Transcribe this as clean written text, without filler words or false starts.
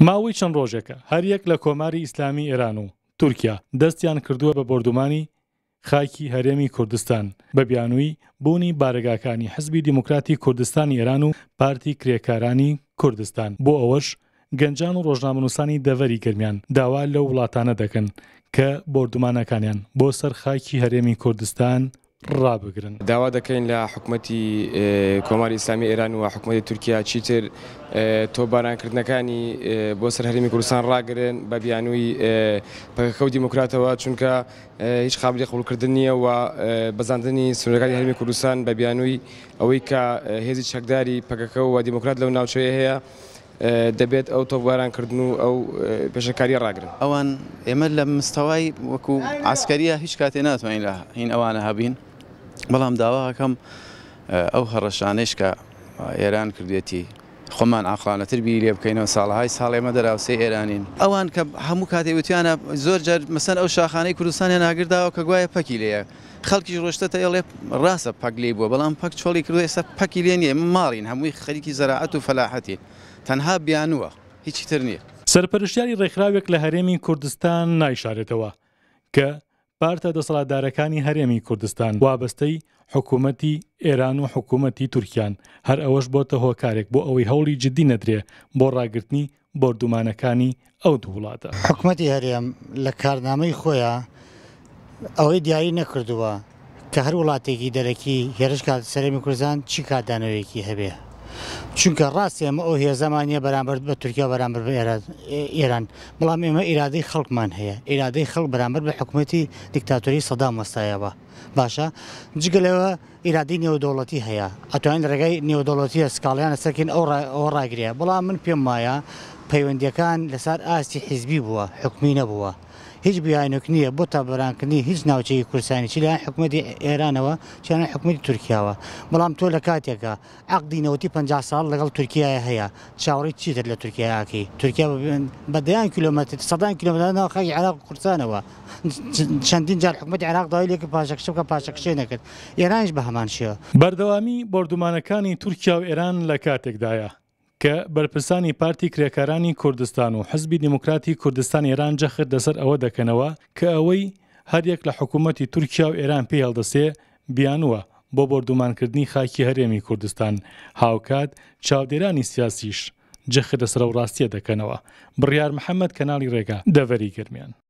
ماوەی چەند ڕۆژێکە هەر یەک لە کۆماری ئیسلامی ئێران و تورکیا دەستیان کردووە بە بردومانی خاکی هەرێمی کوردستان بە بیانووی بوونی بارگاکانی حزبی دیموکراتی کوردستانی ئێران و پارتی کرێکارانی کوردستان بۆ ئەوەش گەنجان و ڕۆژنامەنووسانی دەڤەری گەرمیان داوا لەو وڵاتانە دەکەن کە بردومانەکانیان بۆ سەر خاکی هەرێمی کوردستان ڕابگرن. داوا دەکەین لە حکوومەتی کۆماری ئیسلامی ئێران و حکوومەتی تورکیا چیتر تۆبارانکردنەکانی بۆ سەر هەرێمی کوردستان ڕاگرن بە بیانووی پەکەکە و دیموکراتەوە چونکە هیچ قابلی قبولکردن نییە و بەزاندنی سنوورەکانی هەرێمی کوردستان بە بیانووی ئەوەی کە هێزی چەکداری پەکەکە و دیموکرات لەو ناوچەیە هەیە دەبێت ئەو تۆبارانکردن و ئەو پێشەکاری ڕاگرن. ئەوان ئێمە لە مستەوای وەکو عسکەریە هیچ کاتێ ناتوانین لە هین ئەوانە هەبین، بەڵام داواکەم ئەو هەڕەشانەش کە ئێران کردوێتی خۆمان ئاقلانەتر بیر لێ بکەینەوە ساڵهای ساڵ ئێمە دەراوسێ ئێرانین ئەوان کە هەموو کاتێ وتیانە زۆر جار مەسەن ئەو شاخانەی کوردستانیان ناگرداوە کە گوایە پەکی لێیە خەڵکی ڕۆشتە ئێڵێ ڕاستە پەک لێ بووە بەڵام پەک چۆڵی کردو ئێستا پەکی لێ نییە ماڵین هەمووی خەریکی زەراعەت و فەلاحەتی تەنها بیانووە هیچی تر نییە. سەرپەرشتیاری ڕێکخراوێک لە هەرێمی کوردستان نایشارێتەوە کە پارتە دەسەڵاتدارەکانی هەرێمی کوردستان وابەستەی حکوومەتی ئێران و حکوومەتی تورکیان هەر ئەوەش بۆتە هۆکارێک بۆ ئەوەی هەوڵی جددی نەدرێ بۆ ڕاگررتنی بردومانەکانی ئەو دوو وڵاتە. حکوومەتی هەرێم لە کارنامەی خۆیان ئەوەی دیاری نەکردووە کە هەر وڵاتێکی دەرەکی هێرش کات سەرێمی کوردستان چی کاتدانەوەیەکی هەبێ. چونکە ڕاستی ئەمە ئەو هێزەمانە بەرامبەر بە تورکیا بەرامبەر بە ئێران، بەڵام ئێمە ئیرادەی خەڵکمان هەیە، ئیرادەی خەڵک بەرامبەر بە حکوومەتی دیکتاتۆری سەدام وەستایەوە باشە جگەلەوە ئیرادی نێودەوڵەتی هەیە ئەتوانین ڕێگای نێودەوڵەتیە سکاڵیان لەسەرکەین ئەو ڕاگرەیە، بەڵام من پێم وایە پەیوەندیەکان لەسەر ئاستی حیزبی بووە حکومی نەبووە. هیچ بیانێک نییە بۆ تابەرانکردنی هیچ ناوچەی کوردستانی چ لایەن حکوومەتی ئێرانەوە چیان حکوومەتی تورکیاوە، بەڵام تۆ لە کاتێکە عەقدی نەوەتی 50 ساڵ لەگەڵ تورکیای هەیە چاوەڕی چیتر لە تورکیاکەی تورکیا بەدەیان کیلۆمەتر 100 کیلۆمەترەوە خەڵکی عێراق و کوردستانەوە چەندین جار حکوومەتی عێراق داوای لێکرد پاشەکشە بکە پاشەکشەی نەکرد ئێرانیش بە هەمان شێوە. بەردەوامی بردومانەکانی تورکیا و ئێران لە کاتێکدایە کە بەرپرسانی پارتی کرێکارانی کوردستان و حزبی دیموکراتی کوردستان ئێران جەخت لەسەر ئەوە دەکەنەوە کە ئەوەی هەریەک لە حکوومەتی تورکیا و ئێران پێی هەڵدەسێ بیانووە بۆ بردومانکردنی خاکی هەرێمی کوردستان هاوکات چاودێرانی سیاسیش جەخت لەسەر و ڕاستیە دەکەنەوە. بڕیار محەممەد کەناڵی ڕێگا دەڤەری گەرمیان.